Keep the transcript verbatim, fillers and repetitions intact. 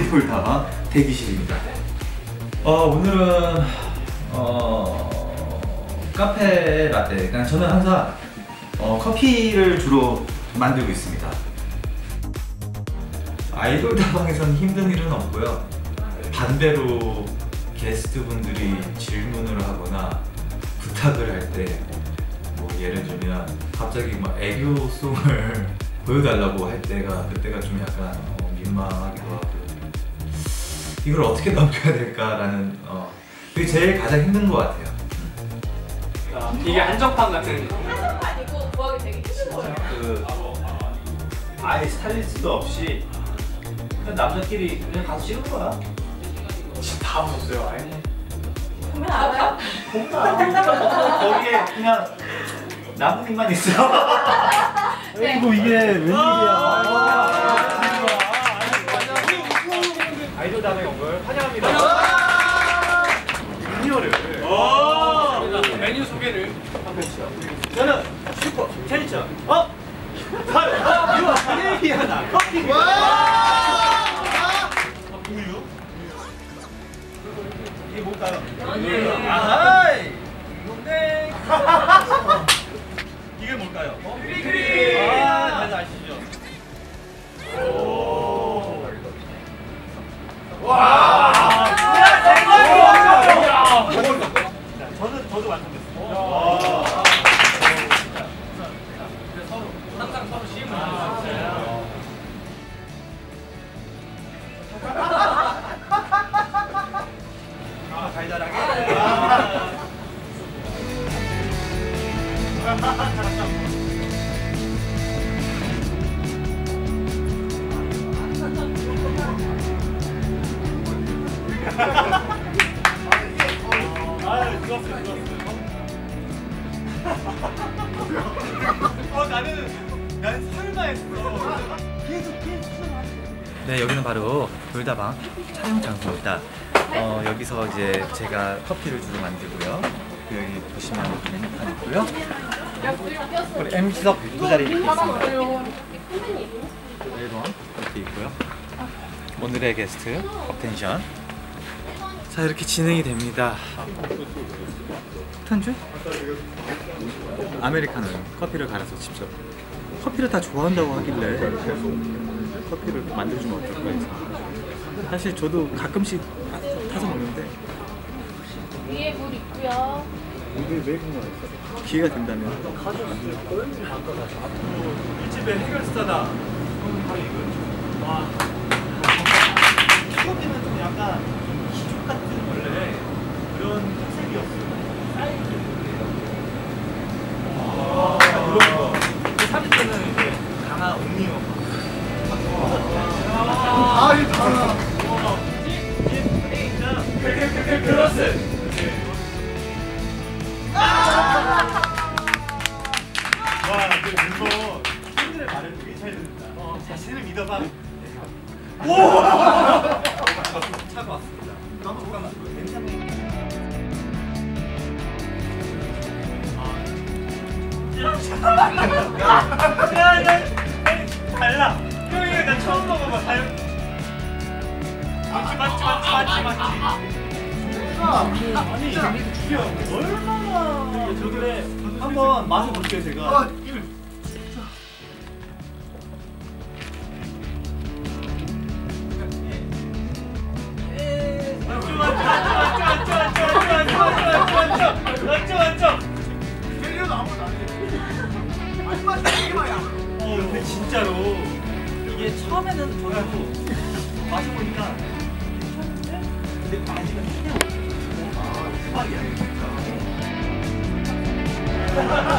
아이돌 다방 대기실입니다. 어, 오늘은 어, 카페 라떼. 그러니까 저는 항상 어, 커피를 주로 만들고 있습니다. 아이돌 다방에서는 힘든 일은 없고요. 반대로 게스트분들이 질문을 하거나 부탁을 할 때 뭐 예를 들면 갑자기 막 애교송을 보여달라고 할 때가 그때가 좀 약간 어, 민망하기도 하고 이걸 어떻게 넘겨야 될까라는 어, 그게 제일 가장 힘든 것 같아요. 아, 이게 한정판 같은. 한정판이고 구하기 되게 힘든 거예요. 그 아예 스타일리스트도 없이 그냥 남자끼리 그냥 가서 찍은 거야. 진짜 다 보셨어요, 아예? 보면 알아요? 거기에 그냥 나뭇잎만 있어. 네. 그리고 이게 웬일이야. 아이돌 다방에 온 걸 환영합니다. 음료를. 메뉴 소개를 한번 해주세요. 저는 슈퍼 텐션. 어? 살. 어? 이거 카레비아나 커피. 우유. 이게 뭘까요? 아하이. 농땡. 이게 뭘까요? 어? 크림. 아, 다들 아시죠? 오. 와. 저는 저도 완성됐어요. 항상 서로 시음을 해주세요. 아, 달달하게. 아유, 좋았어요, 좋았어요. 어, 나는, 나는 설마 했어. 계속, 계속. 네, 여기는 바로 돌다방 촬영 장소입니다. 어, 여기서 이제 제가 커피를 주로 만들고요. 여기 보시면 메뉴판 있고요. 우리 엠씨석 두 자리 이렇게 있습니다. 앨범 이렇게 있고요. 오늘의 게스트 업텐션. 자, 이렇게 진행이 됩니다. 탄주? 아메리카노 커피를 갈아서 직접. 커피를 다 좋아한다고 하길래 커피를 만들어주면 어떨까 해서. 사실 저도 가끔씩 타, 타서 먹는데 위에 물 있고요. 기회가 된다면 이 집의 해결사다. 바로 이거죠. 와. 커피는 좀 약간 기죽 같은 원래 그런 컨셉이었어요. 와, 이런 거. 삼십 대는 이제 강한 음료. 아, 이거 다. 플러스. 와, 근데 물론 팬들의 말을 되게 잘 듣는다. 어, 자신을 믿어봐. 오! 차고 왔습니다. 나도 잠깐만. 괜찮네. 야, 야, 달라. 형이 나 처음 먹어봐. 달. 맞지, 맞지, 맞지, 맞지, 맞지. 아니, 주여 얼마나 저길래 한번 맛을 볼게요 제가. 맞죠, 맞죠, 맞죠, 맞죠, 맞죠, 맞죠, 맞죠, 맞죠. 헬리오도 아무것도 안 해. 마지막에 되게 많이 안 해. 어, 근데 진짜로 이게 처음에는 저도 마셔보니까 괜찮은데? 근데 마시면 그냥 아, 대박이야 진짜.